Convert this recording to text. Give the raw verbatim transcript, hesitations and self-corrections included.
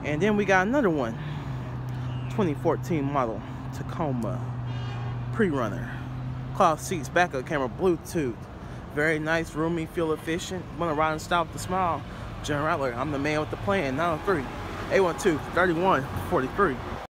And then we got another one, twenty fourteen model Tacoma pre-runner. Cloth seats, backup camera, Bluetooth. Very nice, roomy, fuel efficient. Wanna ride and stop with a smile? John Rattler, I'm the man with the plan. nine oh three, eight one two, three one four three.